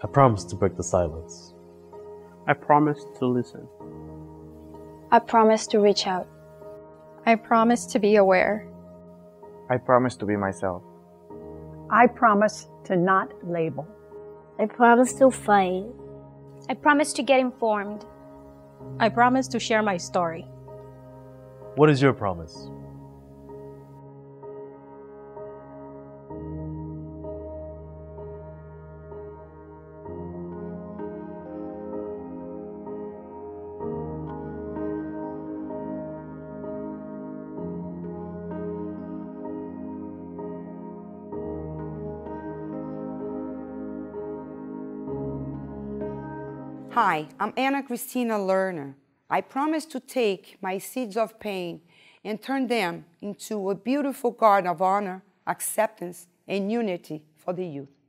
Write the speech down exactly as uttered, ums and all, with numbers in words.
I promise to break the silence. I promise to listen. I promise to reach out. I promise to be aware. I promise to be myself. I promise to not label. I promise to fight. I promise to get informed. I promise to share my story. What is your promise? Hi, I'm Anna Christina Lerner. I promise to take my seeds of pain and turn them into a beautiful garden of honor, acceptance, and unity for the youth.